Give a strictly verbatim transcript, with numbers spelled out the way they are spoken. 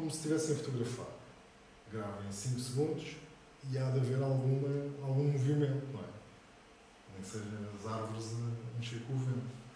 como se estivessem a fotografar. Gravam em cinco segundos e há de haver alguma, algum movimento, não é? Nem que seja as árvores a mexer com o vento.